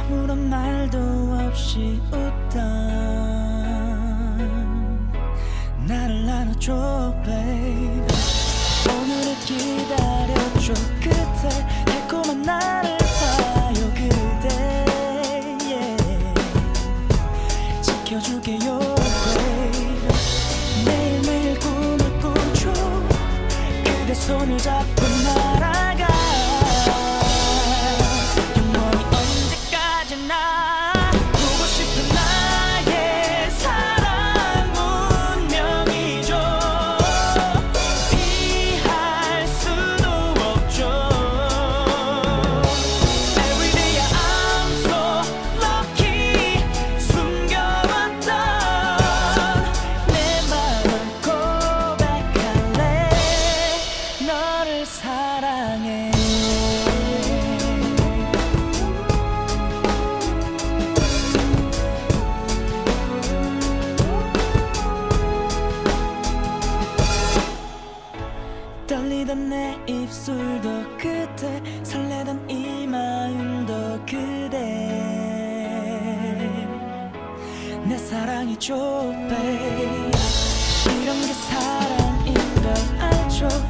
아무런 말도 없이 웃던 나를 안아줘 baby. 오늘을 기다려줘 그대. 달콤한 나를 봐요 그대 yeah. 지켜줄게요 baby. 매일매일 꿈을 꾸죠. 그대 손을 잡고 날아가. 영원히 언제까지나 보고 싶은 나의 사랑 운명이죠. 피할 수도 없죠. Every day I'm so lucky. 숨겨왔던 내 맘을 고백할래. 너를 사랑해. 떨리던 내 입술도 그대. 설레던 이 마음도 그대. 내 사랑이죠 babe. 이런 게 사랑인 걸 알죠.